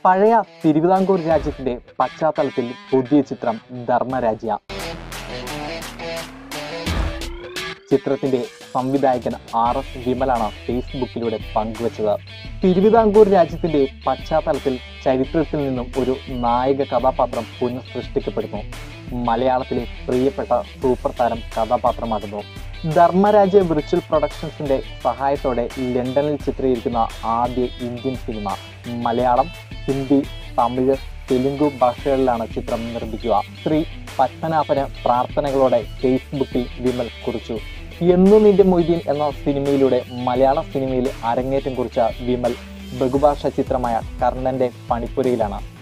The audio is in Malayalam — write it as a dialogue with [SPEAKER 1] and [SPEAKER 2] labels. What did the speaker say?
[SPEAKER 1] പഴയ തിരുവിതാംകൂർ രാജ്യത്തിന്റെ പശ്ചാത്തലത്തിൽ പുതിയ ചിത്രം ധർമ്മരാജ്യ. ചിത്രത്തിന്റെ സംവിധായകൻ RS വിമലാണ് ഫേസ്ബുക്കിലൂടെ പങ്കുവച്ചത്. തിരുവിതാംകൂർ രാജ്യത്തിന്റെ പശ്ചാത്തലത്തിൽ ചരിത്രത്തിൽ നിന്നും ഒരു നായക കഥാപാത്രം പുനഃസൃഷ്ടിക്കപ്പെടുന്നു. മലയാളത്തിലെ പ്രിയപ്പെട്ട സൂപ്പർ താരം കഥാപാത്രമാകുന്നു. ധർമ്മരാജ്യ വിർച്വൽ പ്രൊഡക്ഷൻസിന്റെ സഹായത്തോടെ ലണ്ടനിൽ ചിത്രീകരിക്കുന്ന ആദ്യ ഇന്ത്യൻ സിനിമ. മലയാളം, ഹിന്ദി, തമിഴ്, തെലുങ്കു ഭാഷകളിലാണ് ചിത്രം നിർമ്മിക്കുക. ശ്രീ പത്മനാഭന് പ്രാർത്ഥനകളോടെ ഫേസ്ബുക്കിൽ വിമൽ കുറിച്ചു. എന്നു നിന്റെ മൊയ്തീൻ എന്ന സിനിമയിലൂടെ മലയാള സിനിമയിൽ അരങ്ങേറ്റം കുറിച്ച വിമൽ ബഹുഭാഷാ ചിത്രമായ കർണന്റെ പണിപ്പുരയിലാണ്